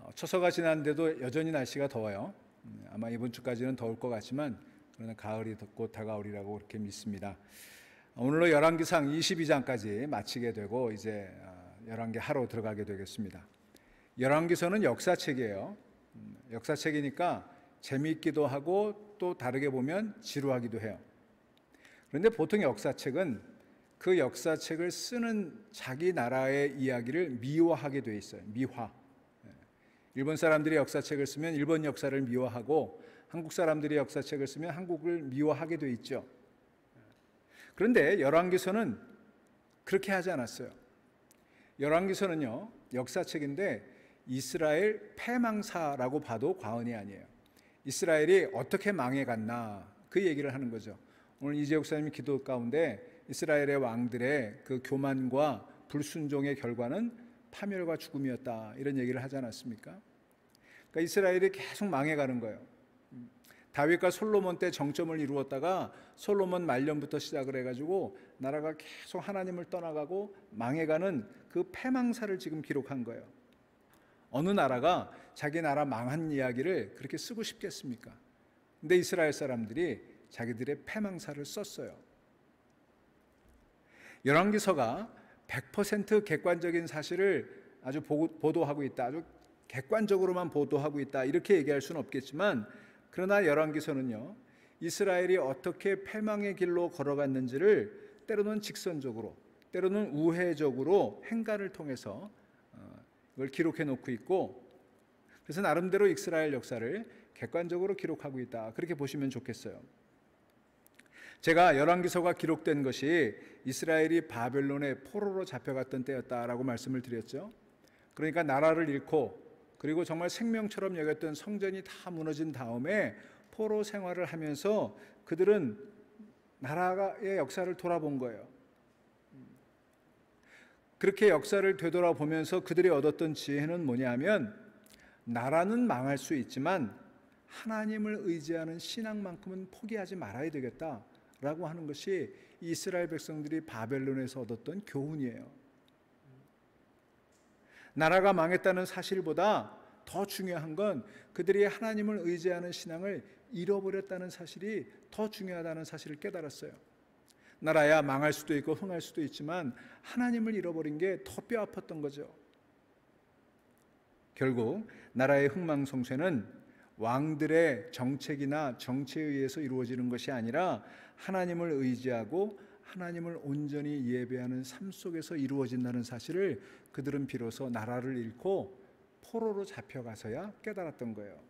처서가 지났는데도 여전히 날씨가 더워요. 아마 이번 주까지는 더울 것 같지만 그러나 가을이 곧 다가오리라고 그렇게 믿습니다. 오늘로 열왕기상 22장까지 마치게 되고 이제 열왕기 하로 들어가게 되겠습니다. 열왕기서는 역사책이에요. 역사책이니까 재미있기도 하고 또 다르게 보면 지루하기도 해요. 그런데 보통 역사책은 그 역사책을 쓰는 자기 나라의 이야기를 미화하게 돼 있어요. 미화. 일본 사람들이 역사책을 쓰면 일본 역사를 미화하고 한국 사람들이 역사책을 쓰면 한국을 미화하게 돼 있죠. 그런데 열왕기서는 그렇게 하지 않았어요. 열왕기서는요, 역사책인데 이스라엘 패망사라고 봐도 과언이 아니에요. 이스라엘이 어떻게 망해갔나 그 얘기를 하는 거죠. 오늘 이재욱 사님이 기도 가운데 이스라엘의 왕들의 그 교만과 불순종의 결과는 파멸과 죽음이었다 이런 얘기를 하지 않았습니까? 그러니까 이스라엘이 계속 망해가는 거예요. 다윗과 솔로몬 때 정점을 이루었다가 솔로몬 말년부터 시작을 해가지고 나라가 계속 하나님을 떠나가고 망해가는 그 패망사를 지금 기록한 거예요. 어느 나라가 자기 나라 망한 이야기를 그렇게 쓰고 싶겠습니까? 근데 이스라엘 사람들이 자기들의 패망사를 썼어요. 열왕기서가 100% 객관적인 사실을 아주 보도하고 있다, 아주 객관적으로만 보도하고 있다 이렇게 얘기할 수는 없겠지만, 그러나 열왕기서는요, 이스라엘이 어떻게 패망의 길로 걸어갔는지를 때로는 직선적으로, 때로는 우회적으로 행간을 통해서 이걸 기록해 놓고 있고, 그래서 나름대로 이스라엘 역사를 객관적으로 기록하고 있다 그렇게 보시면 좋겠어요. 제가 열왕기서가 기록된 것이 이스라엘이 바벨론의 포로로 잡혀갔던 때였다라고 말씀을 드렸죠. 그러니까 나라를 잃고 그리고 정말 생명처럼 여겼던 성전이 다 무너진 다음에 포로 생활을 하면서 그들은 나라의 역사를 돌아본 거예요. 그렇게 역사를 되돌아보면서 그들이 얻었던 지혜는 뭐냐면, 나라는 망할 수 있지만 하나님을 의지하는 신앙만큼은 포기하지 말아야 되겠다라고 하는 것이 이스라엘 백성들이 바벨론에서 얻었던 교훈이에요. 나라가 망했다는 사실보다 더 중요한 건 그들이 하나님을 의지하는 신앙을 잃어버렸다는 사실이 더 중요하다는 사실을 깨달았어요. 나라야 망할 수도 있고 흥할 수도 있지만 하나님을 잃어버린 게 더 뼈아팠던 거죠. 결국 나라의 흥망성쇠는 왕들의 정책이나 정치에 의해서 이루어지는 것이 아니라 하나님을 의지하고 하나님을 온전히 예배하는 삶 속에서 이루어진다는 사실을 그들은 비로소 나라를 잃고 포로로 잡혀가서야 깨달았던 거예요.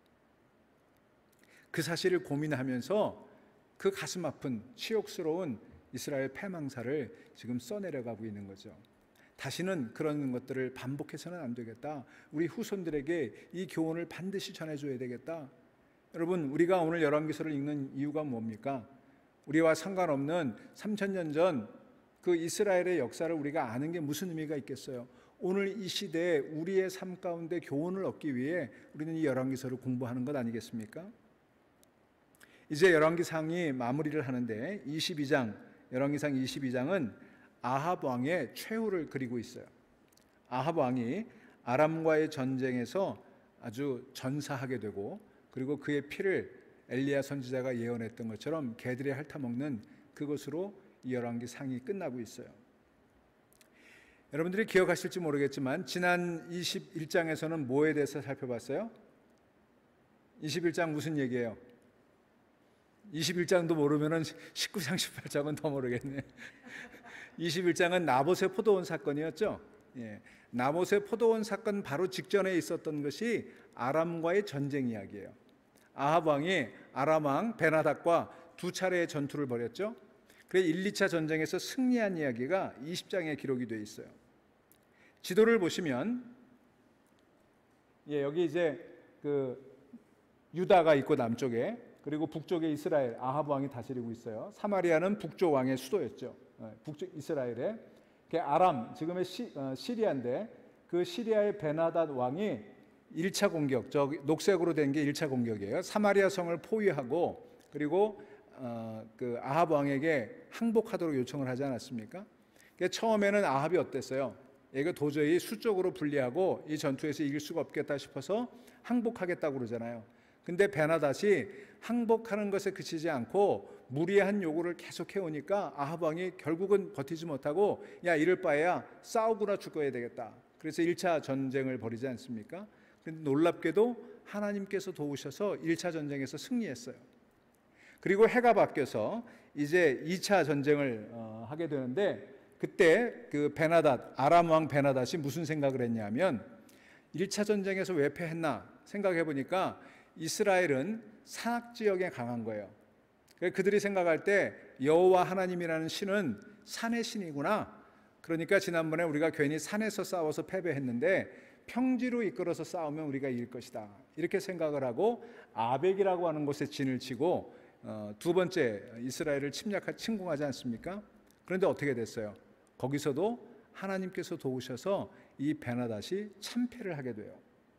그 사실을 고민하면서 그 가슴 아픈 치욕스러운 이스라엘 패망사를 지금 써내려가고 있는 거죠. 다시는 그런 것들을 반복해서는 안 되겠다. 우리 후손들에게 이 교훈을 반드시 전해줘야 되겠다. 여러분, 우리가 오늘 열왕기서를 읽는 이유가 뭡니까? 우리와 상관없는 3000년 전 그 이스라엘의 역사를 우리가 아는 게 무슨 의미가 있겠어요? 오늘 이 시대에 우리의 삶 가운데 교훈을 얻기 위해 우리는 이 열왕기서를 공부하는 것 아니겠습니까? 이제 열왕기상이 마무리를 하는데 22장, 열왕기상 22장은 아합 왕의 최후를 그리고 있어요. 아합 왕이 아람과의 전쟁에서 아주 전사하게 되고, 그리고 그의 피를 엘리야 선지자가 예언했던 것처럼 개들이 핥아먹는 그것으로 이 열왕기상이 끝나고 있어요. 여러분들이 기억하실지 모르겠지만 지난 21장에서는 뭐에 대해서 살펴봤어요? 21장 무슨 얘기예요? 21장도 모르면 19장, 18장은 더 모르겠네. 21장은 나봇의 포도원 사건이었죠. 예, 나봇의 포도원 사건 바로 직전에 있었던 것이 아람과의 전쟁 이야기예요. 아합 왕이 아람 왕 베나닷과 두 차례의 전투를 벌였죠. 그래서 1, 2차 전쟁에서 승리한 이야기가 20장에 기록이 되어 있어요. 지도를 보시면 여기 이제 그 유다가 있고 남쪽에, 그리고 북쪽에 이스라엘 아합 왕이 다스리고 있어요. 사마리아는 북쪽 왕의 수도였죠. 북쪽 이스라엘에 아람, 지금의 시리아인데 그 시리아의 베나닷 왕이 1차 공격, 저기 녹색으로 된 게 1차 공격이에요. 사마리아 성을 포위하고 그리고 그 아합 왕에게 항복하도록 요청을 하지 않았습니까? 처음에는 아합이 어땠어요? 이거 도저히 수적으로 불리하고 이 전투에서 이길 수가 없겠다 싶어서 항복하겠다고 그러잖아요. 근데 베나닷이 항복하는 것에 그치지 않고 무리한 요구를 계속 해오니까 아합 왕이 결국은 버티지 못하고 야, 이럴 바에야 싸우거나 죽어야 되겠다. 그래서 1차 전쟁을 벌이지 않습니까? 근데 놀랍게도 하나님께서 도우셔서 1차 전쟁에서 승리했어요. 그리고 해가 바뀌어서 이제 2차 전쟁을 하게 되는데, 그때 그 베나닷, 아람 왕 베나닷이 무슨 생각을 했냐면 1차 전쟁에서 왜 패했나 생각해 보니까 이스라엘은 산악 지역에 강한 거예요. 그들이 생각할 때 여호와 하나님이라는 신은 산의 신이구나. 그러니까 지난번에 우리가 괜히 산에서 싸워서 패배했는데 평지로 이끌어서 싸우면 우리가 이길 것이다, 이렇게 생각을 하고 아벡이라고 하는 곳에 진을 치고 두 번째 이스라엘을 침공하지 않습니까? 그런데 어떻게 됐어요? 거기서도 하나님께서 도우셔서 이 베나닷이 참패를 하게 돼요.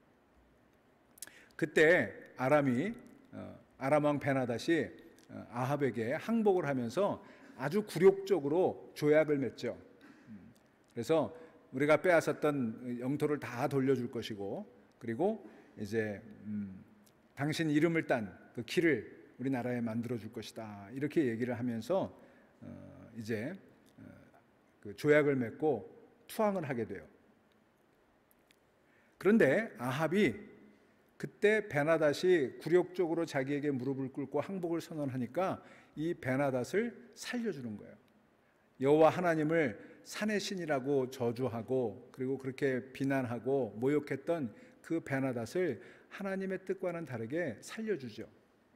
그때 아람 왕 베나닷이 아합에게 항복을 하면서 아주 굴욕적으로 조약을 맺죠. 그래서 우리가 빼앗았던 영토를 다 돌려줄 것이고, 그리고 이제 당신 이름을 딴 그 길을 우리나라에 만들어 줄 것이다, 이렇게 얘기를 하면서 이제 그 조약을 맺고 투항을 하게 돼요. 그런데 아합이 그때 베나닷이 굴욕적으로 자기에게 무릎을 꿇고 항복을 선언하니까 이 베나닷을 살려주는 거예요. 여호와 하나님을 산의 신이라고 저주하고 그리고 그렇게 비난하고 모욕했던 그 베나닷을 하나님의 뜻과는 다르게 살려주죠.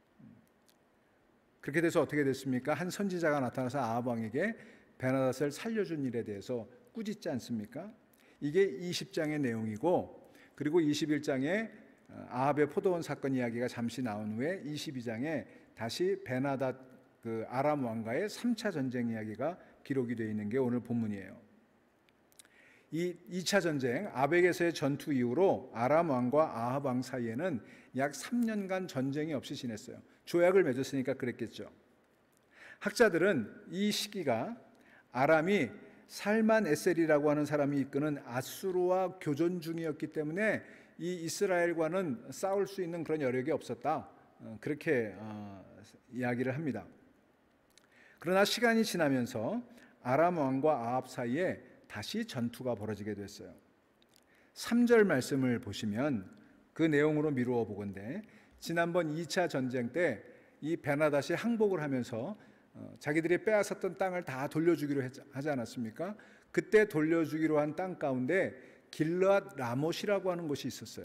그렇게 돼서 어떻게 됐습니까? 한 선지자가 나타나서 아합 왕에게 베나닷을 살려준 일에 대해서 꾸짖지 않습니까? 이게 20장의 내용이고, 그리고 21장에 아합의 포도원 사건 이야기가 잠시 나온 후에 22장에 다시 베나닷 그 아람 왕과의 3차 전쟁 이야기가 기록이 되어 있는 게 오늘 본문이에요. 이 2차 전쟁 아벡에서의 전투 이후로 아람 왕과 아합 왕 사이에는 약 3년간 전쟁이 없이 지냈어요. 조약을 맺었으니까 그랬겠죠. 학자들은 이 시기가 아람이 살만 에셀이라고 하는 사람이 이끄는 아수르와 교전 중이었기 때문에 이 이스라엘과는 싸울 수 있는 그런 여력이 없었다, 그렇게 이야기를 합니다. 그러나 시간이 지나면서 아람 왕과 아합 사이에 다시 전투가 벌어지게 됐어요. 3절 말씀을 보시면 그 내용으로 미루어 보건대 지난번 2차 전쟁 때 이 베나닷이 항복을 하면서 자기들이 빼앗았던 땅을 다 돌려주기로 하지 않았습니까? 그때 돌려주기로 한 땅 가운데 길르앗 라못이라고 하는 곳이 있었어요.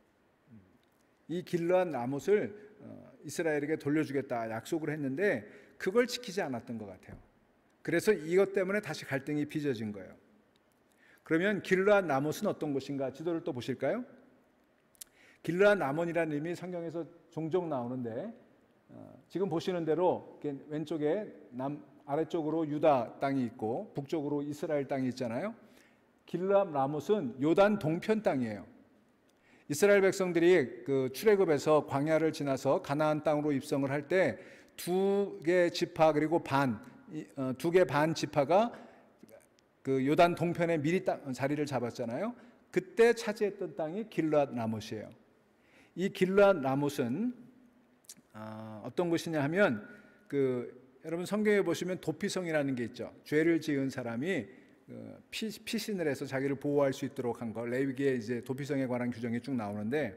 이 길르앗 라못을 이스라엘에게 돌려주겠다 약속을 했는데 그걸 지키지 않았던 것 같아요. 그래서 이것 때문에 다시 갈등이 빚어진 거예요. 그러면 길르앗 라못은 어떤 곳인가? 지도를 또 보실까요? 길르앗 라몬이라는 이름이 성경에서 종종 나오는데 지금 보시는 대로 왼쪽에 아래쪽으로 유다 땅이 있고 북쪽으로 이스라엘 땅이 있잖아요. 길르앗 라못은 요단 동편 땅이에요. 이스라엘 백성들이 그 출애굽에서 광야를 지나서 가나안 땅으로 입성을 할 때 두 개 지파 그리고 두 개 반 지파가 그 요단 동편에 미리 자리를 잡았잖아요. 그때 차지했던 땅이 길르앗 라못이에요. 이 길르앗 라못은 어떤 곳이냐 하면 여러분 성경에 보시면 도피성이라는 게 있죠. 죄를 지은 사람이 피신을 해서 자기를 보호할 수 있도록 한 거, 레위기에 이제 도피성에 관한 규정이 쭉 나오는데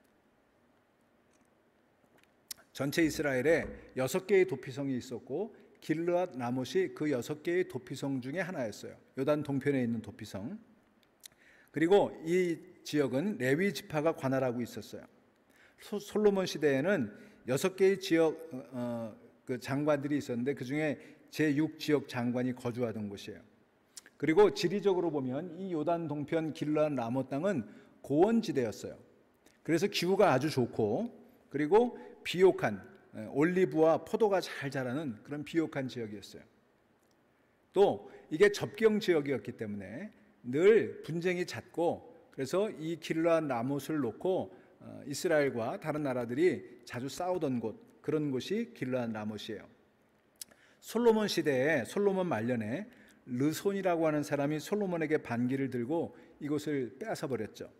전체 이스라엘에 6개의 도피성이 있었고 길르앗 라못이 그 6개의 도피성 중에 하나였어요. 요단 동편에 있는 도피성. 그리고 이 지역은 레위 지파가 관할하고 있었어요. 솔로몬 시대에는 6개의 지역 그 장관들이 있었는데 그 중에 제6지역 장관이 거주하던 곳이에요. 그리고 지리적으로 보면 이 요단 동편 길르앗 라못 땅은 고원지대였어요. 그래서 기후가 아주 좋고 그리고 비옥한 올리브와 포도가 잘 자라는 그런 비옥한 지역이었어요. 또 이게 접경 지역이었기 때문에 늘 분쟁이 잦고 그래서 이 길르앗 라못을 놓고 이스라엘과 다른 나라들이 자주 싸우던 그런 곳이 길르앗 라못이에요. 솔로몬 시대에 솔로몬 말년에 르손이라고 하는 사람이 솔로몬에게 반기를 들고 이곳을 빼앗아 버렸죠.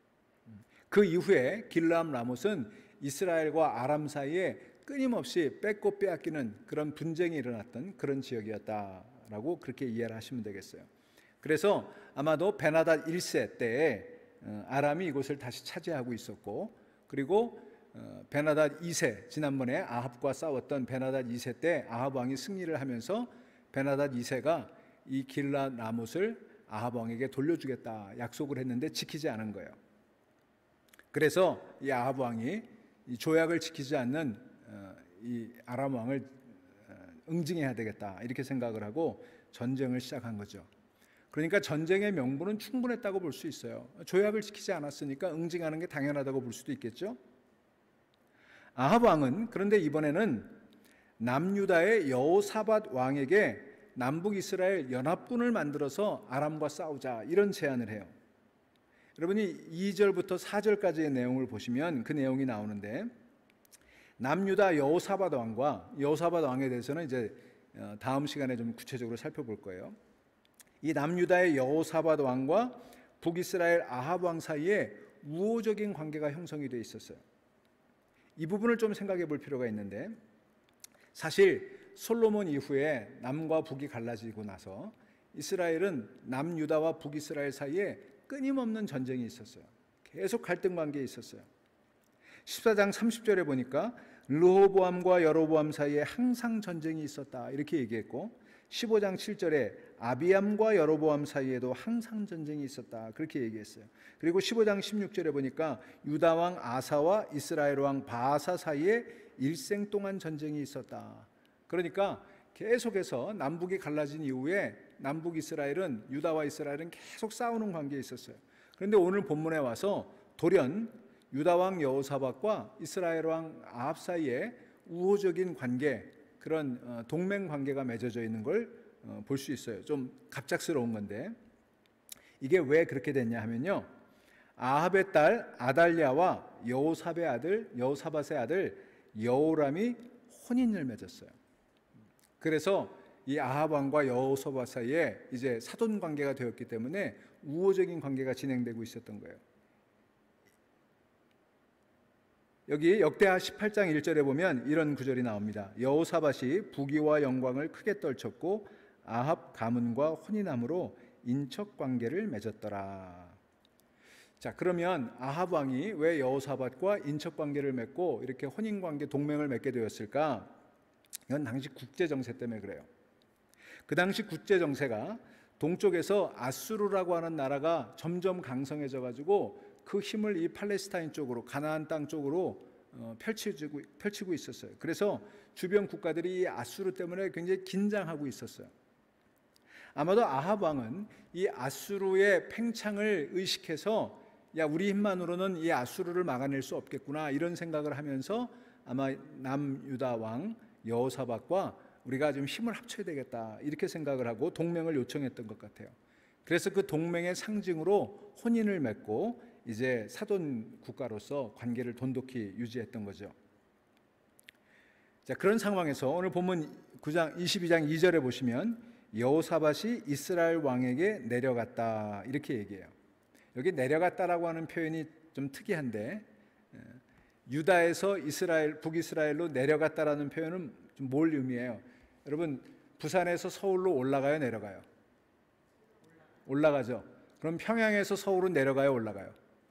그 이후에 길르암 라못은 이스라엘과 아람 사이에 끊임없이 뺏고 빼앗기는 그런 분쟁이 일어났던 그런 지역이었다라고 그렇게 이해를 하시면 되겠어요. 그래서 아마도 베나닷 1세 때에 아람이 이곳을 다시 차지하고 있었고, 그리고 베나닷 2세, 지난번에 아합과 싸웠던 베나닷 2세 때 아합 왕이 승리를 하면서 베나닷 2세가 이 길르암 라못을 아합 왕에게 돌려주겠다 약속을 했는데 지키지 않은 거예요. 그래서 이 아합 왕이 이 조약을 지키지 않는 이 아람 왕을 응징해야 되겠다 이렇게 생각을 하고 전쟁을 시작한 거죠. 그러니까 전쟁의 명분은 충분했다고 볼 수 있어요. 조약을 지키지 않았으니까 응징하는 게 당연하다고 볼 수도 있겠죠. 아합 왕은 그런데 이번에는 남유다의 여호사밧 왕에게 남북 이스라엘 연합군을 만들어서 아람과 싸우자 이런 제안을 해요. 여러분이 2절부터 4절까지의 내용을 보시면 그 내용이 나오는데, 남유다 여호사밧 왕과 여호사밧 왕에 대해서는 이제 다음 시간에 좀 구체적으로 살펴볼 거예요. 이 남유다의 여호사밧 왕과 북이스라엘 아합 왕 사이에 우호적인 관계가 형성이 되어 있었어요. 이 부분을 좀 생각해 볼 필요가 있는데, 사실 솔로몬 이후에 남과 북이 갈라지고 나서 이스라엘은 남유다와 북이스라엘 사이에 끊임없는 전쟁이 있었어요. 계속 갈등 관계에 있었어요. 14장 30절에 보니까 르호보암과 여로보암 사이에 항상 전쟁이 있었다 이렇게 얘기했고, 15장 7절에 아비암과 여로보암 사이에도 항상 전쟁이 있었다 그렇게 얘기했어요. 그리고 15장 16절에 보니까 유다 왕 아사와 이스라엘 왕 바아사 사이에 일생 동안 전쟁이 있었다. 그러니까 계속해서 남북이 갈라진 이후에 남북 이스라엘은, 유다와 이스라엘은 계속 싸우는 관계에 있었어요. 그런데 오늘 본문에 와서 돌연 유다 왕 여호사밧과 이스라엘 왕 아합 사이에 우호적인 관계, 그런 동맹 관계가 맺어져 있는 걸 볼 수 있어요. 좀 갑작스러운 건데, 이게 왜 그렇게 됐냐 하면요, 아합의 딸 아달랴와 여호사밧의 아들 여호람이 혼인을 맺었어요. 그래서 이 아합 왕과 여호사밧 사이에 이제 사돈 관계가 되었기 때문에 우호적인 관계가 진행되고 있었던 거예요. 여기 역대하 18장 1절에 보면 이런 구절이 나옵니다. 여호사밧이 부귀와 영광을 크게 떨쳤고 아합 가문과 혼인함으로 인척 관계를 맺었더라. 자, 그러면 아합 왕이 왜 여호사밧과 인척 관계를 맺고 이렇게 혼인 관계 동맹을 맺게 되었을까? 이건 당시 국제 정세 때문에 그래요. 그 당시 국제 정세가 동쪽에서 아수르라고 하는 나라가 점점 강성해져 가지고 그 힘을 이 팔레스타인 쪽으로, 가나안 땅 쪽으로 펼치고 있었어요. 그래서 주변 국가들이 이 아수르 때문에 굉장히 긴장하고 있었어요. 아마도 아합 왕은 이 아수르의 팽창을 의식해서, 야, 우리 힘만으로는 이 아수르를 막아낼 수 없겠구나 이런 생각을 하면서 아마 남유다 왕 여호사밧과 우리가 좀 힘을 합쳐야 되겠다 이렇게 생각을 하고 동맹을 요청했던 것 같아요. 그래서 그 동맹의 상징으로 혼인을 맺고 이제 사돈 국가로서 관계를 돈독히 유지했던 거죠. 자, 그런 상황에서 오늘 본문 22장 2절에 보시면 여호사밧이 이스라엘 왕에게 내려갔다 이렇게 얘기해요. 여기 내려갔다라고 하는 표현이 좀 특이한데, 유다에서 북이스라엘로 내려갔다라는 표현은 좀 뭘 의미해요? 여러분, 부산에서 서울로 올라가요, 내려가요? 올라가죠. 그럼 평양에서 서울은 내려가요, 올라가요?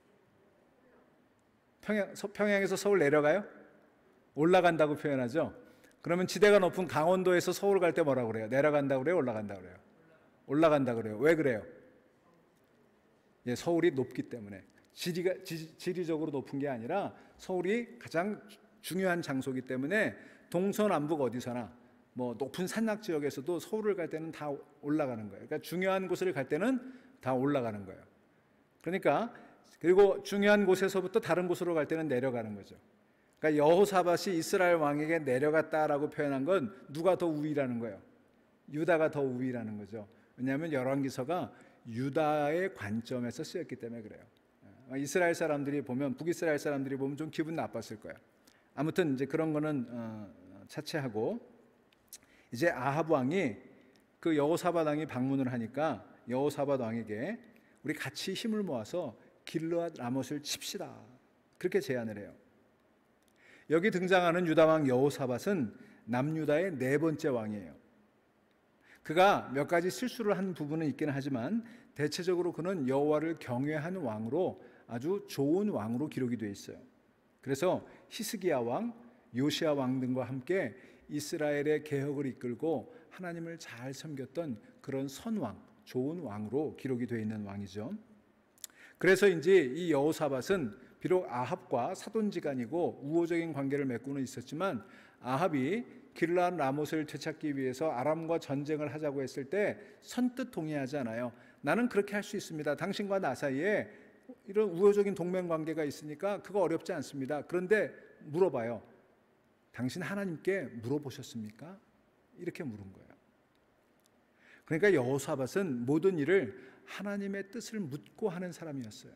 평양에서 서울 내려가요? 올라간다고 표현하죠. 그러면 지대가 높은 강원도에서 서울 갈 때 뭐라고 그래요? 내려간다고 그래요, 올라간다고 그래요? 올라간다고 그래요. 왜 그래요? 예, 서울이 높기 때문에. 지리적으로 높은 게 아니라 서울이 가장 중요한 장소이기 때문에 동서남북 어디서나 뭐 높은 산악 지역에서도 서울을 갈 때는 다 올라가는 거예요. 그러니까 중요한 곳을 갈 때는 다 올라가는 거예요. 그러니까 그리고 중요한 곳에서부터 다른 곳으로 갈 때는 내려가는 거죠. 그러니까 여호사밧이 이스라엘 왕에게 내려갔다라고 표현한 건 누가 더 우위라는 거예요? 유다가 더 우위라는 거죠. 왜냐하면 열왕기서가 유다의 관점에서 쓰였기 때문에 그래요. 이스라엘 사람들이 보면, 북이스라엘 사람들이 보면 좀 기분 나빴을 거예요. 아무튼 이제 그런 거는 차치하고, 이제 아합 왕이 그 여호사밧 왕이 방문을 하니까 여호사밧 왕에게 우리 같이 힘을 모아서 길르앗 라못을 칩시다, 그렇게 제안을 해요. 여기 등장하는 유다 왕 여호사밧은 남유다의 네 번째 왕이에요. 그가 몇 가지 실수를 한 부분은 있기는 하지만 대체적으로 그는 여호와를 경외하는 왕으로 아주 좋은 왕으로 기록이 되어 있어요. 그래서 히스기야 왕, 요시야 왕 등과 함께 이스라엘의 개혁을 이끌고 하나님을 잘 섬겼던 그런 선왕, 좋은 왕으로 기록이 되어 있는 왕이죠. 그래서인지 이 여호사밧은 비록 아합과 사돈지간이고 우호적인 관계를 맺고는 있었지만 아합이 길르앗 라못을 되찾기 위해서 아람과 전쟁을 하자고 했을 때 선뜻 동의하지 않아요. 나는 그렇게 할 수 있습니다. 당신과 나 사이에 이런 우호적인 동맹 관계가 있으니까 그거 어렵지 않습니다. 그런데 물어봐요. 당신 하나님께 물어보셨습니까? 이렇게 물은 거예요. 그러니까 여호사밧은 모든 일을 하나님의 뜻을 묻고 하는 사람이었어요.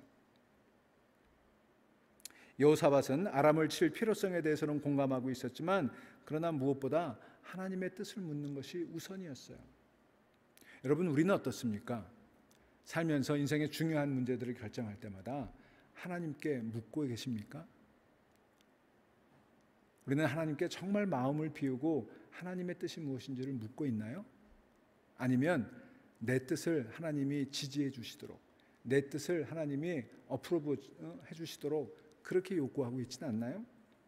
여호사밧은 아람을 칠 필요성에 대해서는 공감하고 있었지만 그러나 무엇보다 하나님의 뜻을 묻는 것이 우선이었어요. 여러분, 우리는 어떻습니까? 살면서 인생의 중요한 문제들을 결정할 때마다 하나님께 묻고 계십니까? 우리는 하나님께 정말 마음을 비우고 하나님의 뜻이 무엇인지를 묻고 있나요? 아니면 내 뜻을 하나님이 지지해 주시도록, 내 뜻을 하나님이 어프로브 해 주시도록 그렇게 요구하고 있지는 않나요?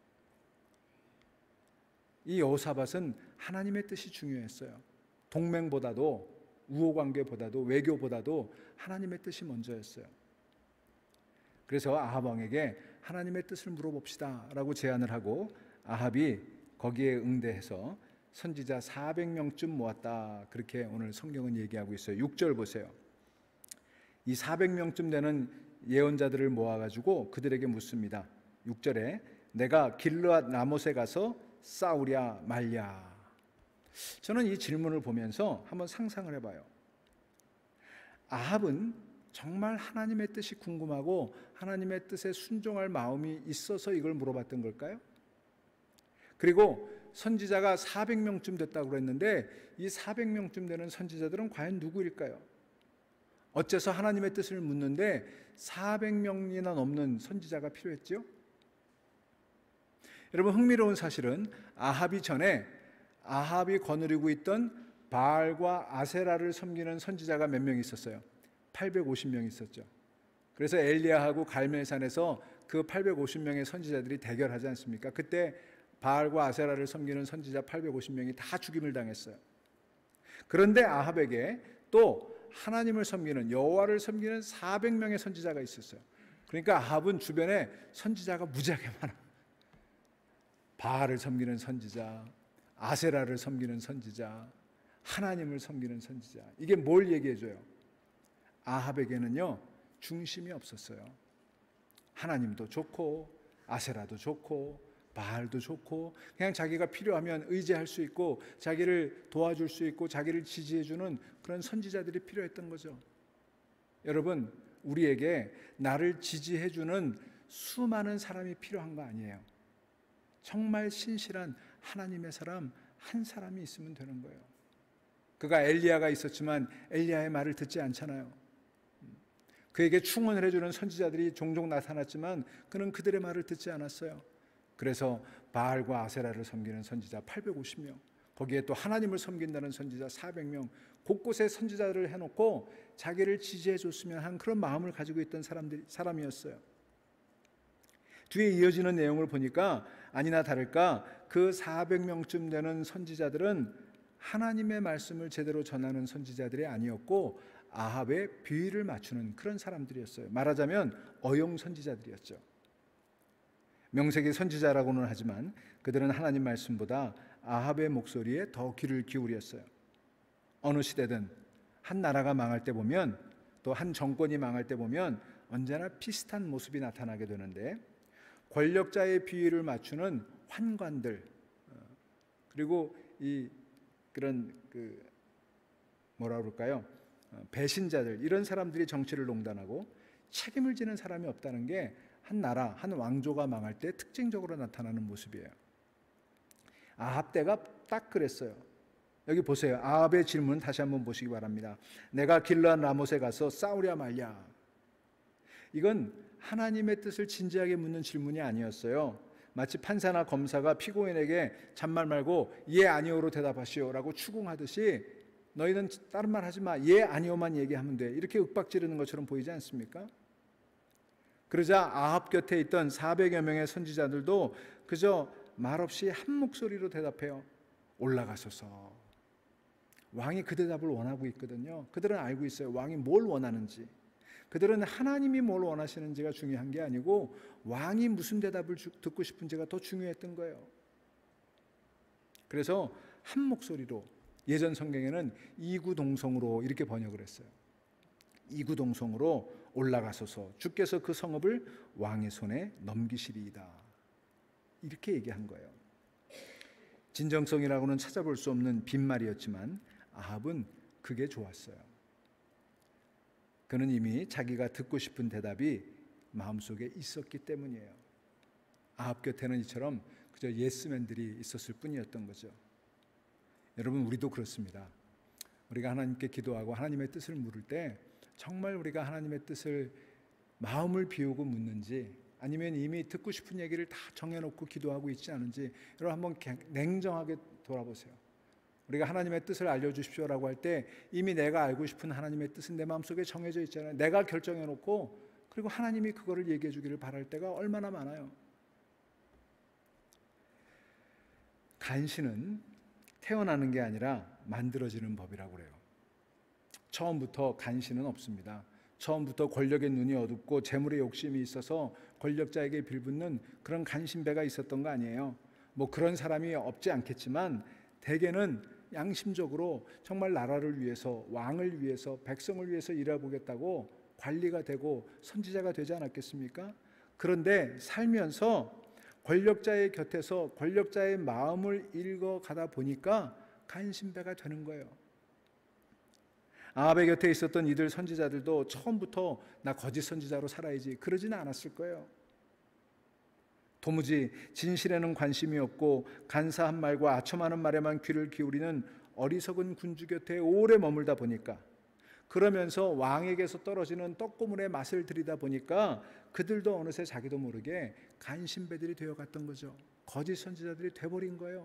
이 여호사밧은 하나님의 뜻이 중요했어요. 동맹보다도 우호관계보다도 외교보다도 하나님의 뜻이 먼저였어요. 그래서 아합 왕에게 하나님의 뜻을 물어봅시다 라고 제안을 하고 아합이 거기에 응대해서 선지자 400명쯤 모았다, 그렇게 오늘 성경은 얘기하고 있어요. 6절 보세요. 이 400명쯤 되는 예언자들을 모아가지고 그들에게 묻습니다. 6절에 내가 길르앗 라못에 가서 싸우랴 말랴. 저는 이 질문을 보면서 한번 상상을 해봐요. 아합은 정말 하나님의 뜻이 궁금하고 하나님의 뜻에 순종할 마음이 있어서 이걸 물어봤던 걸까요? 그리고 선지자가 400명쯤 됐다고 그랬는데 이 400명쯤 되는 선지자들은 과연 누구일까요? 어째서 하나님의 뜻을 묻는데 400명이나 넘는 선지자가 필요했죠? 여러분, 흥미로운 사실은 아합이 전에 아합이 거느리고 있던 바알과 아세라를 섬기는 선지자가 몇 명 있었어요? 850명 있었죠. 그래서 엘리야하고 갈멜산에서 그 850명의 선지자들이 대결하지 않습니까? 그때 바알과 아세라를 섬기는 선지자 850명이 다 죽임을 당했어요. 그런데 아합에게 또 하나님을 섬기는, 여호와를 섬기는 400명의 선지자가 있었어요. 그러니까 아합은 주변에 선지자가 무지하게 많아. 바알을 섬기는 선지자, 아세라를 섬기는 선지자, 하나님을 섬기는 선지자. 이게 뭘 얘기해줘요? 아합에게는요, 중심이 없었어요. 하나님도 좋고 아세라도 좋고 바알도 좋고 그냥 자기가 필요하면 의지할 수 있고 자기를 도와줄 수 있고 자기를 지지해주는 그런 선지자들이 필요했던 거죠. 여러분, 우리에게 나를 지지해주는 수많은 사람이 필요한 거 아니에요. 정말 신실한 하나님의 사람 한 사람이 있으면 되는 거예요. 그가 엘리야가 있었지만 엘리야의 말을 듣지 않잖아요. 그에게 충원을 해주는 선지자들이 종종 나타났지만 그는 그들의 말을 듣지 않았어요. 그래서 바알과 아세라를 섬기는 선지자 850명, 거기에 또 하나님을 섬긴다는 선지자 400명, 곳곳에 선지자들을 해놓고 자기를 지지해 줬으면 한 그런 마음을 가지고 있던 사람이었어요. 뒤에 이어지는 내용을 보니까 아니나 다를까 그 400명쯤 되는 선지자들은 하나님의 말씀을 제대로 전하는 선지자들이 아니었고 아합의 비위를 맞추는 그런 사람들이었어요. 말하자면 어용 선지자들이었죠. 명색이 선지자라고는 하지만 그들은 하나님 말씀보다 아합의 목소리에 더 귀를 기울였어요. 어느 시대든 한 나라가 망할 때 보면, 또 한 정권이 망할 때 보면 언제나 비슷한 모습이 나타나게 되는데, 권력자의 비위를 맞추는 환관들, 그리고 그런 뭐라 그럴까요? 배신자들, 이런 사람들이 정치를 농단하고 책임을 지는 사람이 없다는 게 한 나라, 한 왕조가 망할 때 특징적으로 나타나는 모습이에요. 아합 때가 딱 그랬어요. 여기 보세요. 아합의 질문 다시 한번 보시기 바랍니다. 내가 길르앗 라못에 가서 싸우랴 말랴. 이건 하나님의 뜻을 진지하게 묻는 질문이 아니었어요. 마치 판사나 검사가 피고인에게 잔말 말고 예 아니오로 대답하시오라고 추궁하듯이 너희는 다른 말 하지 마, 예 아니오만 얘기하면 돼, 이렇게 윽박지르는 것처럼 보이지 않습니까? 그러자 아합 곁에 있던 400여 명의 선지자들도 그저 말없이 한 목소리로 대답해요. 올라가소서. 왕이 그 대답을 원하고 있거든요. 그들은 알고 있어요. 왕이 뭘 원하는지. 그들은 하나님이 뭘 원하시는지가 중요한 게 아니고 왕이 무슨 대답을 듣고 싶은지가 더 중요했던 거예요. 그래서 한 목소리로, 예전 성경에는 이구동성으로 이렇게 번역을 했어요. 이구동성으로 올라가소서, 주께서 그 성읍을 왕의 손에 넘기시리이다, 이렇게 얘기한 거예요. 진정성이라고는 찾아볼 수 없는 빈말이었지만 아합은 그게 좋았어요. 그는 이미 자기가 듣고 싶은 대답이 마음속에 있었기 때문이에요. 아합 곁에는 이처럼 그저 예스맨들이 있었을 뿐이었던 거죠. 여러분, 우리도 그렇습니다. 우리가 하나님께 기도하고 하나님의 뜻을 물을 때 정말 우리가 하나님의 뜻을 마음을 비우고 묻는지, 아니면 이미 듣고 싶은 얘기를 다 정해놓고 기도하고 있지 않은지 여러분 한번 냉정하게 돌아보세요. 우리가 하나님의 뜻을 알려주십시오라고 할 때 이미 내가 알고 싶은 하나님의 뜻은 내 마음속에 정해져 있잖아요. 내가 결정해놓고 그리고 하나님이 그거를 얘기해 주기를 바랄 때가 얼마나 많아요. 간신은 태어나는 게 아니라 만들어지는 법이라고 그래요. 처음부터 간신은 없습니다. 처음부터 권력의 눈이 어둡고 재물의 욕심이 있어서 권력자에게 빌붙는 그런 간신배가 있었던 거 아니에요. 뭐 그런 사람이 없지 않겠지만 대개는 양심적으로 정말 나라를 위해서, 왕을 위해서, 백성을 위해서 일해보겠다고 관리가 되고 선지자가 되지 않았겠습니까? 그런데 살면서 권력자의 곁에서 권력자의 마음을 읽어가다 보니까 간신배가 되는 거예요. 아합의 곁에 있었던 이들 선지자들도 처음부터 나 거짓 선지자로 살아야지 그러지는 않았을 거예요. 도무지 진실에는 관심이 없고 간사한 말과 아첨하는 말에만 귀를 기울이는 어리석은 군주 곁에 오래 머물다 보니까, 그러면서 왕에게서 떨어지는 떡고물의 맛을 들이다 보니까 그들도 어느새 자기도 모르게 간신배들이 되어갔던 거죠. 거짓 선지자들이 돼버린 거예요.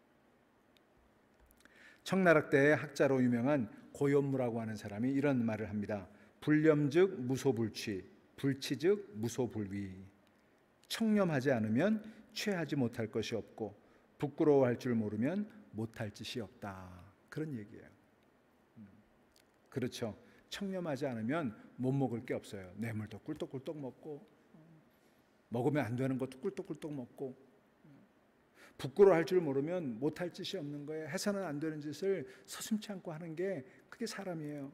청나락 때의 학자로 유명한 고연무라고 하는 사람이 이런 말을 합니다. 불렴즉 무소불취, 불취즉 무소불위. 청렴하지 않으면 취하지 못할 것이 없고 부끄러워할 줄 모르면 못할 짓이 없다, 그런 얘기예요. 그렇죠. 청렴하지 않으면 못 먹을 게 없어요. 뇌물도 꿀떡꿀떡 먹고, 먹으면 안 되는 것도 꿀떡꿀떡 먹고, 부끄러워할 줄 모르면 못할 짓이 없는 거예요. 해서는 안 되는 짓을 서슴지 않고 하는 게 그게 사람이에요.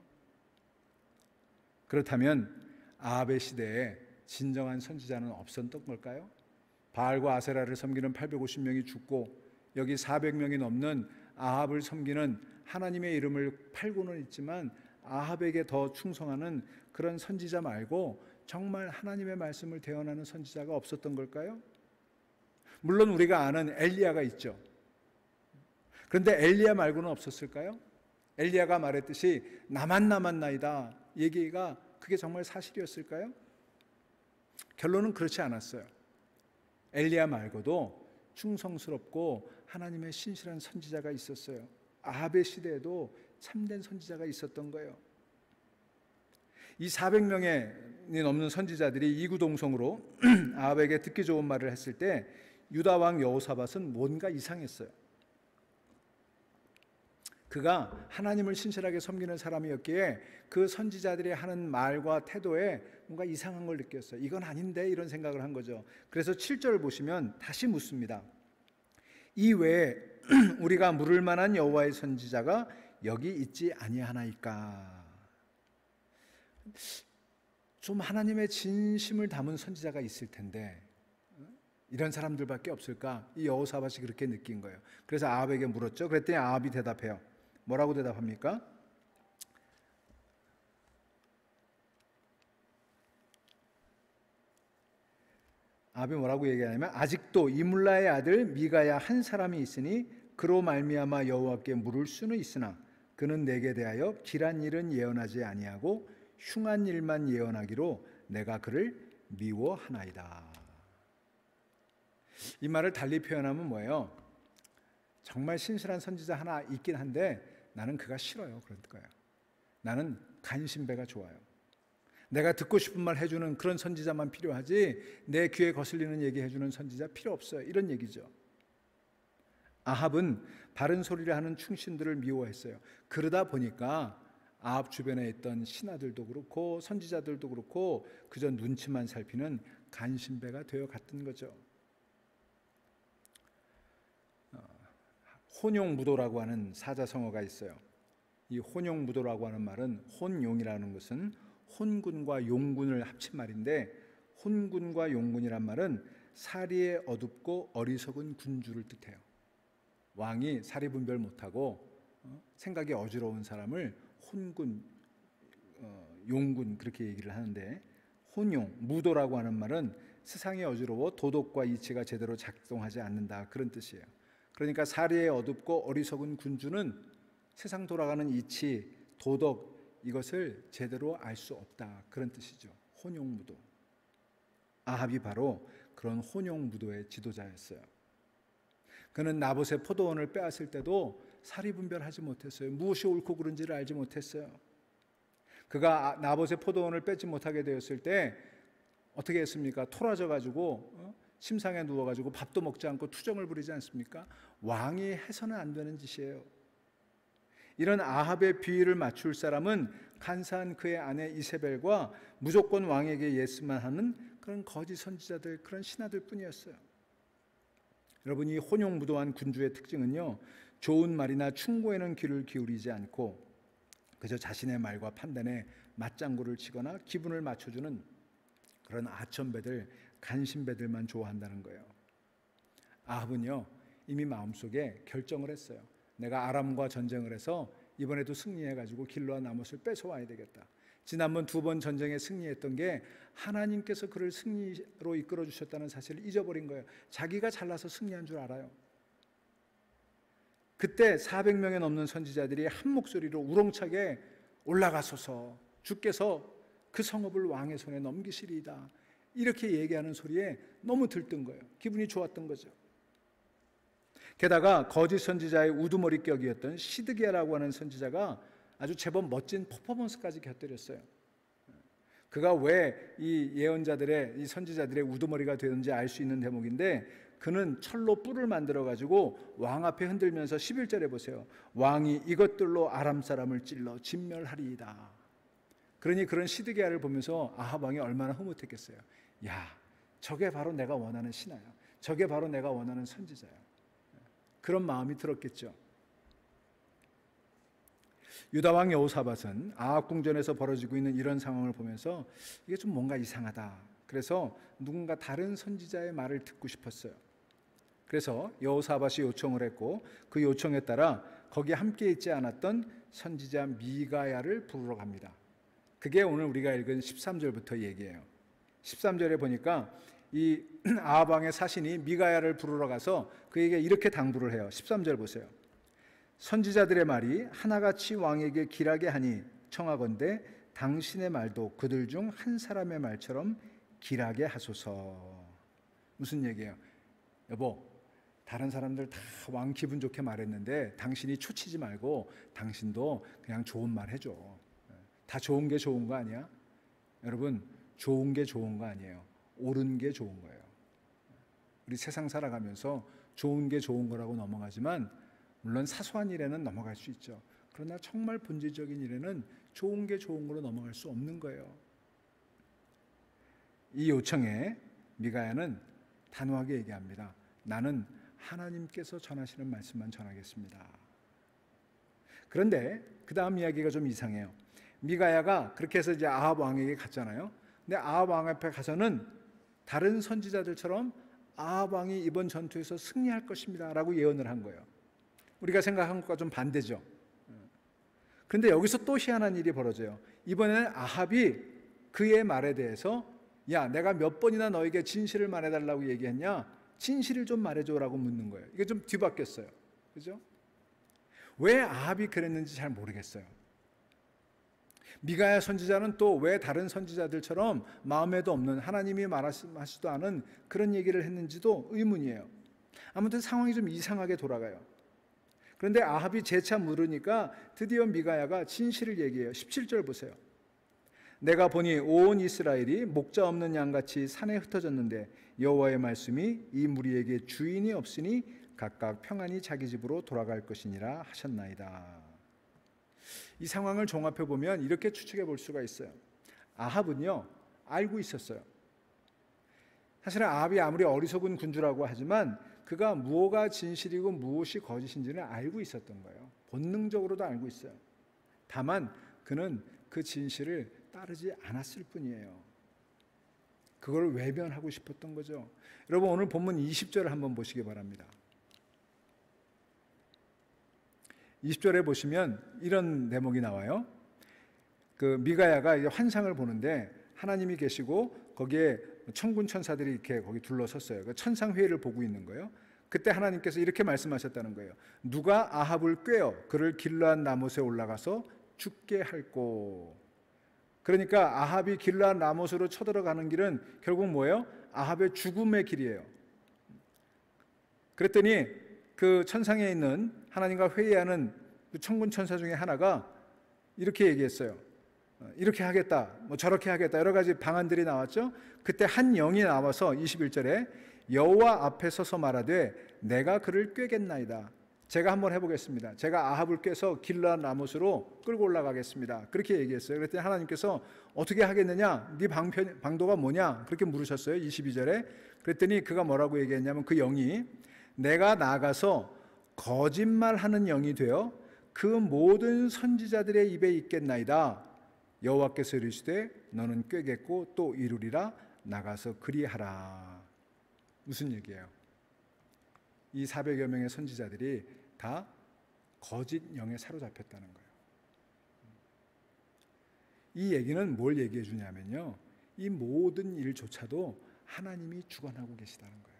그렇다면 아합의 시대에 진정한 선지자는 없었던 걸까요? 바알과 아세라를 섬기는 850명이 죽고 여기 400명이 넘는 아합을 섬기는 하나님의 이름을 팔고는 있지만 아합에게 더 충성하는 그런 선지자 말고 정말 하나님의 말씀을 대언하는 선지자가 없었던 걸까요? 물론 우리가 아는 엘리야가 있죠. 그런데 엘리야 말고는 없었을까요? 엘리야가 말했듯이 나만 남았나이다 얘기가 그게 정말 사실이었을까요? 결론은 그렇지 않았어요. 엘리야 말고도 충성스럽고 하나님의 신실한 선지자가 있었어요. 아합의 시대에도 참된 선지자가 있었던 거예요. 이 400명이 넘는 선지자들이 이구동성으로 아합에게 듣기 좋은 말을 했을 때 유다 왕 여호사밧은 뭔가 이상했어요. 그가 하나님을 신실하게 섬기는 사람이었기에 그 선지자들이 하는 말과 태도에 뭔가 이상한 걸 느꼈어요. 이건 아닌데, 이런 생각을 한 거죠. 그래서 7절을 보시면 다시 묻습니다. 이 외에 우리가 물을 만한 여호와의 선지자가 여기 있지 아니하나이까. 좀 하나님의 진심을 담은 선지자가 있을 텐데 이런 사람들밖에 없을까? 이 여호사밧이 그렇게 느낀 거예요. 그래서 아합에게 물었죠. 그랬더니 아합이 대답해요. 뭐라고 대답합니까? 아합이 뭐라고 얘기하냐면 아직도 이물라의 아들 미가야 한 사람이 있으니 그로 말미암아 여호와께 물을 수는 있으나 그는 내게 대하여 길한 일은 예언하지 아니하고 흉한 일만 예언하기로 내가 그를 미워하나이다. 이 말을 달리 표현하면 뭐예요? 정말 신실한 선지자 하나 있긴 한데 나는 그가 싫어요. 그런 거예요. 나는 간신배가 좋아요. 내가 듣고 싶은 말 해주는 그런 선지자만 필요하지 내 귀에 거슬리는 얘기 해주는 선지자 필요 없어요. 이런 얘기죠. 아합은 바른 소리를 하는 충신들을 미워했어요. 그러다 보니까 아합 주변에 있던 신하들도 그렇고 선지자들도 그렇고 그저 눈치만 살피는 간신배가 되어 갔던 거죠. 혼용무도라고 하는 사자성어가 있어요. 이 혼용무도라고 하는 말은 혼용이라는 것은 혼군과 용군을 합친 말인데 혼군과 용군이란 말은 사리에 어둡고 어리석은 군주를 뜻해요. 왕이 사리 분별 못하고 생각이 어지러운 사람을 혼군, 용군 그렇게 얘기를 하는데 혼용, 무도라고 하는 말은 세상이 어지러워 도덕과 이치가 제대로 작동하지 않는다 그런 뜻이에요. 그러니까 사리에 어둡고 어리석은 군주는 세상 돌아가는 이치, 도덕 이것을 제대로 알 수 없다 그런 뜻이죠. 혼용무도. 아합이 바로 그런 혼용무도의 지도자였어요. 그는 나봇의 포도원을 빼앗을 때도 사리분별하지 못했어요. 무엇이 옳고 그른지를 알지 못했어요. 그가 나봇의 포도원을 뺏지 못하게 되었을 때 어떻게 했습니까? 토라져 가지고 침상에 누워 가지고 밥도 먹지 않고 투정을 부리지 않습니까? 왕이 해서는 안 되는 짓이에요. 이런 아합의 비위를 맞출 사람은 간사한 그의 아내 이세벨과 무조건 왕에게 예스만 하는 그런 거짓 선지자들, 그런 신하들 뿐이었어요. 여러분, 이 혼용무도한 군주의 특징은요, 좋은 말이나 충고에는 귀를 기울이지 않고 그저 자신의 말과 판단에 맞장구를 치거나 기분을 맞춰주는 그런 아첨배들, 간신배들만 좋아한다는 거예요. 아합은요 이미 마음속에 결정을 했어요. 내가 아람과 전쟁을 해서 이번에도 승리해가지고 길로와 나못을 뺏어와야 되겠다. 지난번 2번 전쟁에 승리했던 게 하나님께서 그를 승리로 이끌어 주셨다는 사실을 잊어버린 거예요. 자기가 잘나서 승리한 줄 알아요. 그때 400명에 넘는 선지자들이 한 목소리로 우렁차게 올라가소서, 주께서 그 성읍을 왕의 손에 넘기시리이다 이렇게 얘기하는 소리에 너무 들뜬 거예요. 기분이 좋았던 거죠. 게다가 거짓 선지자의 우두머리격이었던 시드기야라고 하는 선지자가 아주 제법 멋진 퍼포먼스까지 곁들였어요. 그가 왜 이 예언자들의, 이 선지자들의 우두머리가 되는지 알 수 있는 대목인데, 그는 철로 뿔을 만들어 가지고 왕 앞에 흔들면서 11절에 보세요. 왕이 이것들로 아람 사람을 찔러 진멸하리이다. 그러니 그런 시드기야를 보면서 아합 왕이 얼마나 흐뭇했겠어요. 야, 저게 바로 내가 원하는 신하야. 저게 바로 내가 원하는 선지자야. 그런 마음이 들었겠죠. 유다왕 여호사밧은 아합 궁전에서 벌어지고 있는 이런 상황을 보면서 이게 좀 뭔가 이상하다. 그래서 누군가 다른 선지자의 말을 듣고 싶었어요. 그래서 여호사밧이 요청을 했고 그 요청에 따라 거기에 함께 있지 않았던 선지자 미가야를 부르러 갑니다. 그게 오늘 우리가 읽은 13절부터 얘기예요. 13절에 보니까 이 아합 왕의 사신이 미가야를 부르러 가서 그에게 이렇게 당부를 해요. 13절 보세요. 선지자들의 말이 하나같이 왕에게 길하게 하니 청하건대 당신의 말도 그들 중 한 사람의 말처럼 길하게 하소서. 무슨 얘기예요? 여보, 다른 사람들 다 왕 기분 좋게 말했는데 당신이 초치지 말고 당신도 그냥 좋은 말 해줘. 다 좋은 게 좋은 거 아니야? 여러분, 좋은 게 좋은 거 아니에요. 옳은 게 좋은 거예요. 우리 세상 살아가면서 좋은 게 좋은 거라고 넘어가지만 물론 사소한 일에는 넘어갈 수 있죠. 그러나 정말 본질적인 일에는 좋은 게 좋은 거로 넘어갈 수 없는 거예요. 이 요청에 미가야는 단호하게 얘기합니다. 나는 하나님께서 전하시는 말씀만 전하겠습니다. 그런데 그 다음 이야기가 좀 이상해요. 미가야가 그렇게 해서 이제 아합 왕에게 갔잖아요. 근데 아합 왕 앞에 가서는 다른 선지자들처럼 아합 왕이 이번 전투에서 승리할 것입니다 라고 예언을 한 거예요. 우리가 생각한 것과 좀 반대죠. 그런데 여기서 또 희한한 일이 벌어져요. 이번에는 아합이 그의 말에 대해서 야, 내가 몇 번이나 너에게 진실을 말해달라고 얘기했냐? 진실을 좀 말해줘라고 묻는 거예요. 이게 좀 뒤바뀌었어요. 그죠? 왜 아합이 그랬는지 잘 모르겠어요. 미가야 선지자는 또 왜 다른 선지자들처럼 마음에도 없는, 하나님이 말하시도 않은 그런 얘기를 했는지도 의문이에요. 아무튼 상황이 좀 이상하게 돌아가요. 그런데 아합이 재차 물으니까 드디어 미가야가 진실을 얘기해요. 17절 보세요. 내가 보니 온 이스라엘이 목자 없는 양같이 산에 흩어졌는데 여호와의 말씀이 이 무리에게 주인이 없으니 각각 평안히 자기 집으로 돌아갈 것이니라 하셨나이다. 이 상황을 종합해 보면 이렇게 추측해 볼 수가 있어요. 아합은요, 알고 있었어요. 사실은 아합이 아무리 어리석은 군주라고 하지만 그가 무엇가 진실이고 무엇이 거짓인지는 알고 있었던 거예요. 본능적으로도 알고 있어요. 다만 그는 그 진실을 따르지 않았을 뿐이에요. 그걸 외면하고 싶었던 거죠. 여러분, 오늘 본문 20절을 한번 보시기 바랍니다. 20절에 보시면 이런 대목이 나와요. 그 미가야가 환상을 보는데 하나님이 계시고 거기에 천군 천사들이 이렇게 거기 둘러섰어요. 그 천상회의를 보고 있는 거예요. 그때 하나님께서 이렇게 말씀하셨다는 거예요. 누가 아합을 꿰어 그를 길르앗 라못에 올라가서 죽게 할꼬. 그러니까 아합이 길르앗 라못으로 쳐들어가는 길은 결국 뭐예요? 아합의 죽음의 길이에요. 그랬더니 그 천상에 있는 하나님과 회의하는 그 천군 천사 중에 하나가 이렇게 얘기했어요. 이렇게 하겠다, 뭐 저렇게 하겠다, 여러 가지 방안들이 나왔죠. 그때 한 영이 나와서 21절에 여호와 앞에 서서 말하되 내가 그를 꿰겠나이다. 제가 한번 해보겠습니다. 제가 아합을 꿰서 길르앗 라못으로 끌고 올라가겠습니다. 그렇게 얘기했어요. 그랬더니 하나님께서 어떻게 하겠느냐? 네 방도가 뭐냐? 그렇게 물으셨어요. 22절에. 그랬더니 그가 뭐라고 얘기했냐면 그 영이 내가 나가서 거짓말하는 영이 되어 그 모든 선지자들의 입에 있겠나이다. 여호와께서 이르시되 너는 꿰겠고 또 이루리라. 나가서 그리하라. 무슨 얘기예요? 이 400여 명의 선지자들이 다 거짓 영에 사로잡혔다는 거예요. 이 얘기는 뭘 얘기해 주냐면요, 이 모든 일조차도 하나님이 주관하고 계시다는 거예요.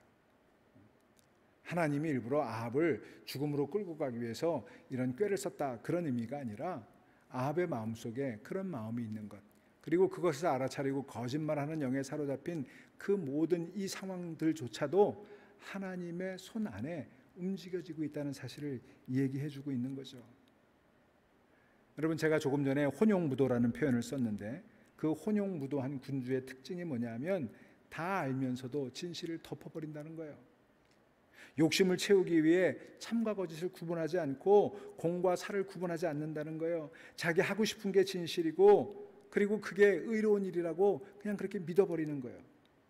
하나님이 일부러 아합을 죽음으로 끌고 가기 위해서 이런 꾀를 썼다, 그런 의미가 아니라 아합의 마음속에 그런 마음이 있는 것, 그리고 그것을 알아차리고 거짓말하는 영에 사로잡힌 그 모든 이 상황들조차도 하나님의 손 안에 움직여지고 있다는 사실을 얘기해 주고 있는 거죠. 여러분, 제가 조금 전에 혼용무도라는 표현을 썼는데 그 혼용무도한 군주의 특징이 뭐냐면 다 알면서도 진실을 덮어버린다는 거예요. 욕심을 채우기 위해 참과 거짓을 구분하지 않고 공과 사를 구분하지 않는다는 거예요. 자기 하고 싶은 게 진실이고 그리고 그게 의로운 일이라고 그냥 그렇게 믿어버리는 거예요.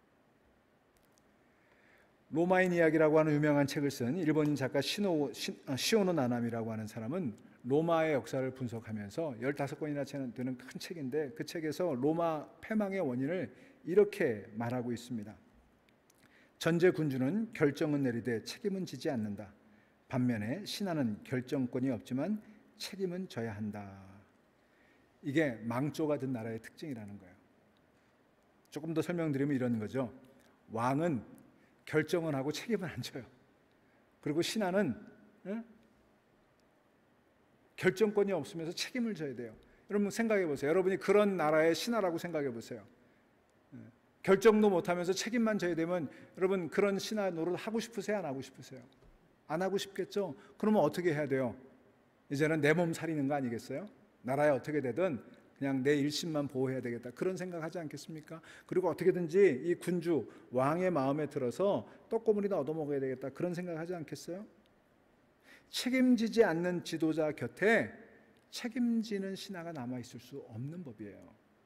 로마인 이야기라고 하는 유명한 책을 쓴 일본인 작가 시오노 나나미라고 하는 사람은 로마의 역사를 분석하면서 15권이나 되는 큰 책인데 그 책에서 로마 패망의 원인을 이렇게 말하고 있습니다. 전제 군주는 결정은 내리되 책임은 지지 않는다. 반면에 신하는 결정권이 없지만 책임은 져야 한다. 이게 망조가 든 나라의 특징이라는 거예요. 조금 더 설명드리면 이런 거죠. 왕은 결정은 하고 책임은 안 져요. 그리고 신하는 결정권이 없으면서 책임을 져야 돼요. 여러분 생각해 보세요. 여러분이 그런 나라의 신하라고 생각해 보세요. 결정도 못하면서 책임만 져야 되면 여러분 그런 신하 노릇 하고 싶으세요? 안 하고 싶으세요? 안 하고 싶겠죠? 그러면 어떻게 해야 돼요? 이제는 내 몸 살리는 거 아니겠어요? 나라에 어떻게 되든 그냥 내 일심만 보호해야 되겠다, 그런 생각하지 않겠습니까? 그리고 어떻게든지 이 군주 왕의 마음에 들어서 떡고물이나 얻어먹어야 되겠다, 그런 생각하지 않겠어요? 책임지지 않는 지도자 곁에 책임지는 신하가 남아있을 수 없는 법이에요.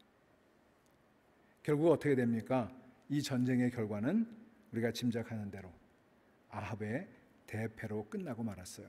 결국 어떻게 됩니까? 이 전쟁의 결과는 우리가 짐작하는 대로 아합의 대패로 끝나고 말았어요.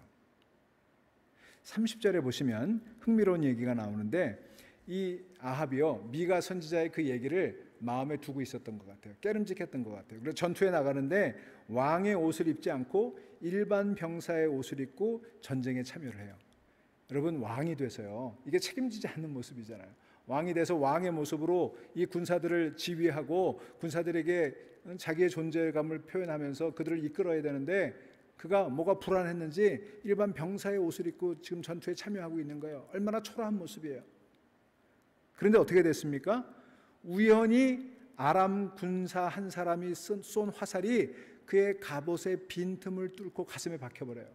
30절에 보시면 흥미로운 얘기가 나오는데 이 아합이요, 미가 선지자의 그 얘기를 마음에 두고 있었던 것 같아요. 깨름직했던 것 같아요. 그래서 전투에 나가는데 왕의 옷을 입지 않고 일반 병사의 옷을 입고 전쟁에 참여를 해요. 여러분, 왕이 돼서요, 이게 책임지지 않는 모습이잖아요. 왕이 돼서 왕의 모습으로 이 군사들을 지휘하고 군사들에게 자기의 존재감을 표현하면서 그들을 이끌어야 되는데 그가 뭐가 불안했는지 일반 병사의 옷을 입고 지금 전투에 참여하고 있는 거예요. 얼마나 초라한 모습이에요. 그런데 어떻게 됐습니까? 우연히 아람 군사 한 사람이 쏜 화살이 그의 갑옷의 빈틈을 뚫고 가슴에 박혀버려요.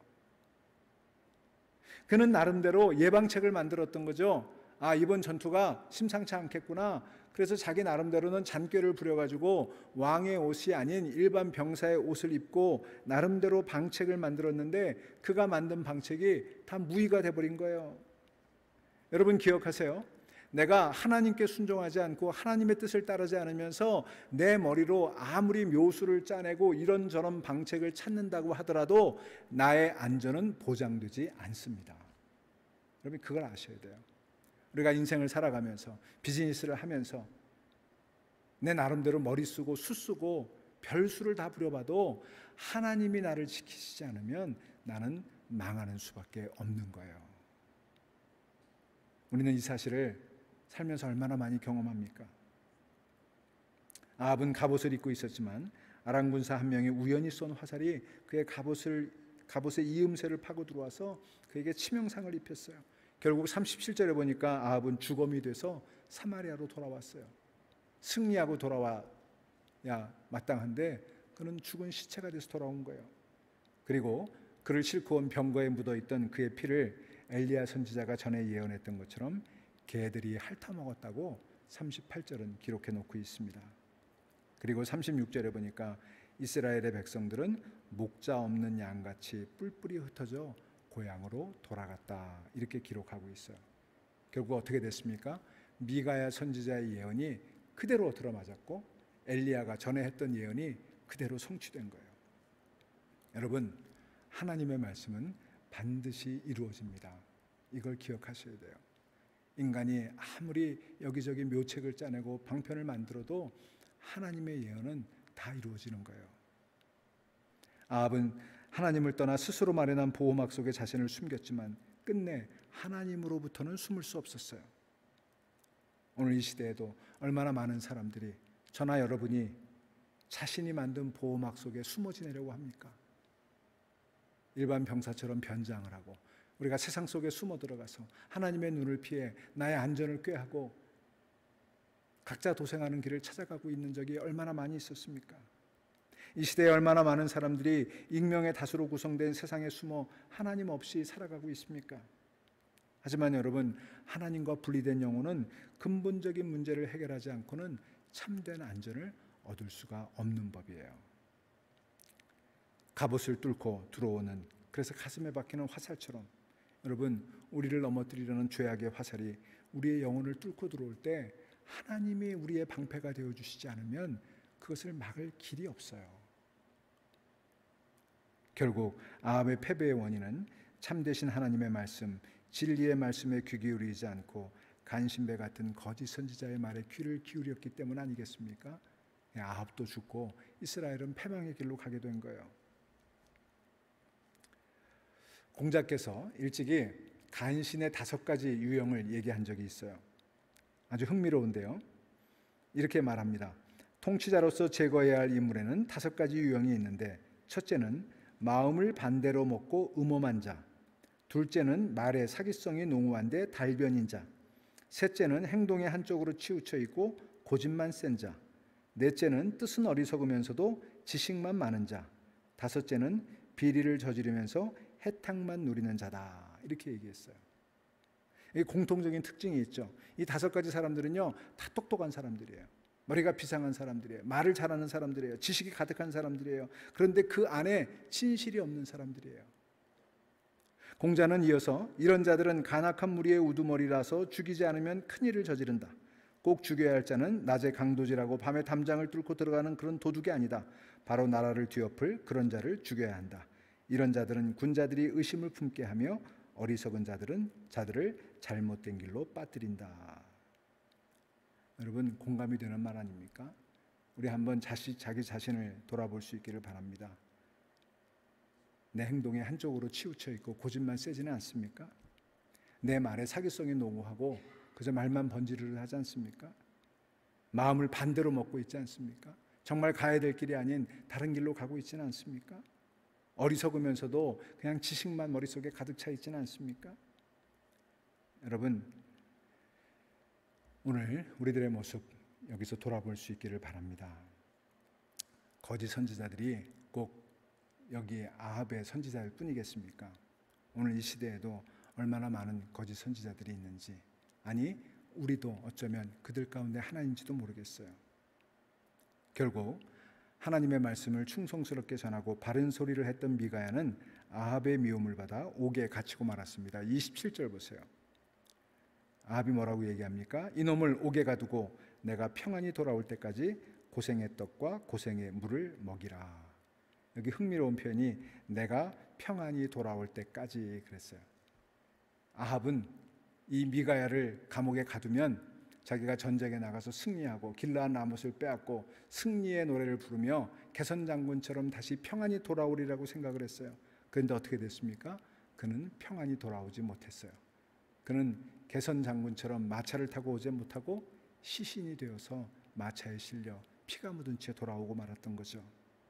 그는 나름대로 예방책을 만들었던 거죠. 아, 이번 전투가 심상치 않겠구나. 그래서 자기 나름대로는 잔꾀를 부려가지고 왕의 옷이 아닌 일반 병사의 옷을 입고 나름대로 방책을 만들었는데 그가 만든 방책이 다 무의가 돼버린 거예요. 여러분 기억하세요. 내가 하나님께 순종하지 않고 하나님의 뜻을 따르지 않으면서 내 머리로 아무리 묘수를 짜내고 이런저런 방책을 찾는다고 하더라도 나의 안전은 보장되지 않습니다. 여러분 그걸 아셔야 돼요. 우리가 인생을 살아가면서 비즈니스를 하면서 내 나름대로 머리 쓰고 수 쓰고 별수를 다 부려봐도 하나님이 나를 지키시지 않으면 나는 망하는 수밖에 없는 거예요. 우리는 이 사실을 살면서 얼마나 많이 경험합니까? 아합은 갑옷을 입고 있었지만 아람 군사 한 명이 우연히 쏜 화살이 그의 갑옷의 이음새를 파고 들어와서 그에게 치명상을 입혔어요. 결국 37절에 보니까 아합은 주검이 돼서 사마리아로 돌아왔어요. 승리하고 돌아와야 마땅한데 그는 죽은 시체가 돼서 돌아온 거예요. 그리고 그를 싣고 온 병거에 묻어있던 그의 피를 엘리야 선지자가 전에 예언했던 것처럼 개들이 핥아먹었다고 38절은 기록해 놓고 있습니다. 그리고 36절에 보니까 이스라엘의 백성들은 목자 없는 양같이 뿔뿔이 흩어져 고향으로 돌아갔다 이렇게 기록하고 있어요. 결국 어떻게 됐습니까? 미가야 선지자의 예언이 그대로 들어맞았고 엘리야가 전에 했던 예언이 그대로 성취된 거예요. 여러분 하나님의 말씀은 반드시 이루어집니다. 이걸 기억하셔야 돼요. 인간이 아무리 여기저기 묘책을 짜내고 방편을 만들어도 하나님의 예언은 다 이루어지는 거예요. 아합은 하나님을 떠나 스스로 마련한 보호막 속에 자신을 숨겼지만 끝내 하나님으로부터는 숨을 수 없었어요. 오늘 이 시대에도 얼마나 많은 사람들이 저나 여러분이 자신이 만든 보호막 속에 숨어 지내려고 합니까? 일반 병사처럼 변장을 하고 우리가 세상 속에 숨어 들어가서 하나님의 눈을 피해 나의 안전을 꾀하고 각자 도생하는 길을 찾아가고 있는 적이 얼마나 많이 있었습니까? 이 시대에 얼마나 많은 사람들이 익명의 다수로 구성된 세상에 숨어 하나님 없이 살아가고 있습니까? 하지만 여러분 하나님과 분리된 영혼은 근본적인 문제를 해결하지 않고는 참된 안전을 얻을 수가 없는 법이에요. 갑옷을 뚫고 들어오는 그래서 가슴에 박히는 화살처럼 여러분 우리를 넘어뜨리려는 죄악의 화살이 우리의 영혼을 뚫고 들어올 때 하나님이 우리의 방패가 되어주시지 않으면 그것을 막을 길이 없어요. 결국 아합의 패배의 원인은 참되신 하나님의 말씀, 진리의 말씀에 귀 기울이지 않고 간신배 같은 거짓 선지자의 말에 귀를 기울였기 때문 아니겠습니까? 아합도 죽고 이스라엘은 패망의 길로 가게 된 거예요. 공자께서 일찍이 간신의 5가지 유형을 얘기한 적이 있어요. 아주 흥미로운데요. 이렇게 말합니다. 통치자로서 제거해야 할 인물에는 5가지 유형이 있는데 첫째는 마음을 반대로 먹고 음험한 자, 둘째는 말의 사기성이 농후한데 달변인 자, 셋째는 행동의 한쪽으로 치우쳐 있고 고집만 센 자, 넷째는 뜻은 어리석으면서도 지식만 많은 자, 다섯째는 비리를 저지르면서 해탕만 누리는 자다 이렇게 얘기했어요. 이 공통적인 특징이 있죠. 이 5가지 사람들은요 다 똑똑한 사람들이에요. 머리가 비상한 사람들이에요. 말을 잘하는 사람들이에요. 지식이 가득한 사람들이에요. 그런데 그 안에 진실이 없는 사람들이에요. 공자는 이어서 이런 자들은 간악한 무리의 우두머리라서 죽이지 않으면 큰일을 저지른다. 꼭 죽여야 할 자는 낮에 강도질하고 밤에 담장을 뚫고 들어가는 그런 도둑이 아니다. 바로 나라를 뒤엎을 그런 자를 죽여야 한다. 이런 자들은 군자들이 의심을 품게 하며 어리석은 자들을 잘못된 길로 빠뜨린다. 여러분 공감이 되는 말 아닙니까? 우리 한번 자기 자신을 돌아볼 수 있기를 바랍니다. 내 행동에 한쪽으로 치우쳐 있고 고집만 세지는 않습니까? 내 말에 사기성이 농후하고 그저 말만 번지르르 하지 않습니까? 마음을 반대로 먹고 있지 않습니까? 정말 가야 될 길이 아닌 다른 길로 가고 있지는 않습니까? 어리석으면서도 그냥 지식만 머릿속에 가득 차 있지는 않습니까? 여러분, 오늘 우리들의 모습 여기서 돌아볼 수 있기를 바랍니다. 거짓 선지자들이 꼭 여기 아합의 선지자일 뿐이겠습니까? 오늘 이 시대에도 얼마나 많은 거짓 선지자들이 있는지, 아니 우리도 어쩌면 그들 가운데 하나인지도 모르겠어요. 결국 하나님의 말씀을 충성스럽게 전하고 바른 소리를 했던 미가야는 아합의 미움을 받아 옥에 갇히고 말았습니다. 27절 보세요. 아합이 뭐라고 얘기합니까? 이놈을 옥에 가두고 내가 평안히 돌아올 때까지 고생의 떡과 고생의 물을 먹이라. 여기 흥미로운 표현이 내가 평안히 돌아올 때까지 그랬어요. 아합은 이 미가야를 감옥에 가두면 자기가 전쟁에 나가서 승리하고 길르앗 라못을 빼앗고 승리의 노래를 부르며 개선 장군처럼 다시 평안히 돌아오리라고 생각을 했어요. 그런데 어떻게 됐습니까? 그는 평안히 돌아오지 못했어요. 그는 개선 장군처럼 마차를 타고 오지 못하고 시신이 되어서 마차에 실려 피가 묻은 채 돌아오고 말았던 거죠.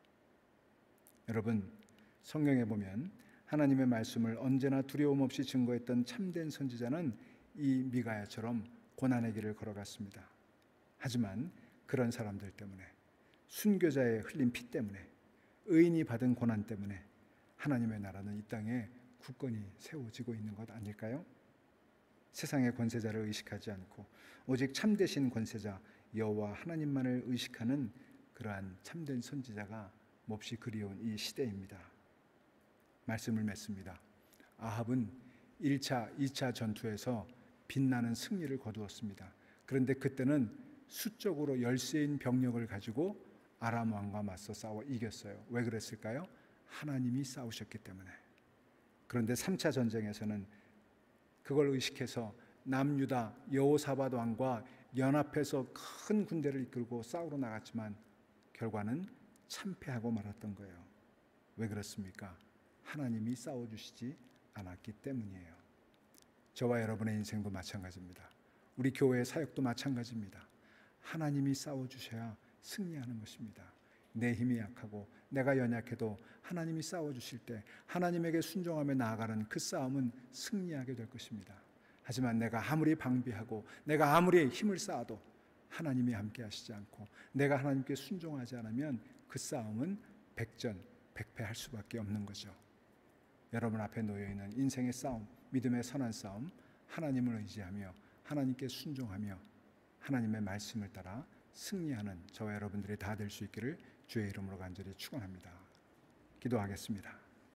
여러분, 성경에 보면 하나님의 말씀을 언제나 두려움 없이 증거했던 참된 선지자는 이 미가야처럼 고난의 길을 걸어갔습니다. 하지만 그런 사람들 때문에, 순교자의 흘린 피 때문에, 의인이 받은 고난 때문에 하나님의 나라는 이 땅에 굳건히 세워지고 있는 것 아닐까요? 세상의 권세자를 의식하지 않고 오직 참되신 권세자 여호와 하나님만을 의식하는 그러한 참된 선지자가 몹시 그리운 이 시대입니다. 말씀을 맺습니다. 아합은 1차, 2차 전투에서 빛나는 승리를 거두었습니다. 그런데 그때는 수적으로 열세인 병력을 가지고 아람 왕과 맞서 싸워 이겼어요. 왜 그랬을까요? 하나님이 싸우셨기 때문에. 그런데 3차 전쟁에서는 그걸 의식해서 남유다 여호사밧 왕과 연합해서 큰 군대를 이끌고 싸우러 나갔지만 결과는 참패하고 말았던 거예요. 왜 그렇습니까? 하나님이 싸워주시지 않았기 때문이에요. 저와 여러분의 인생도 마찬가지입니다. 우리 교회의 사역도 마찬가지입니다. 하나님이 싸워주셔야 승리하는 것입니다. 내 힘이 약하고 내가 연약해도 하나님이 싸워주실 때 하나님에게 순종하며 나아가는 그 싸움은 승리하게 될 것입니다. 하지만 내가 아무리 방비하고 내가 아무리 힘을 쌓아도 하나님이 함께 하시지 않고 내가 하나님께 순종하지 않으면 그 싸움은 백전백패할 수밖에 없는 거죠. 여러분 앞에 놓여있는 인생의 싸움, 믿음의 선한 싸움, 하나님을 의지하며 하나님께 순종하며 하나님의 말씀을 따라 승리하는 저와 여러분들이 다 될 수 있기를 주의 이름으로 간절히 축원합니다. 기도하겠습니다.